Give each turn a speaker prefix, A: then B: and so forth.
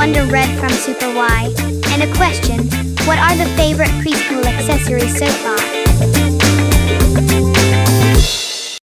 A: Wonder Red from Super Y. And a question, what are the favorite preschool accessories so far?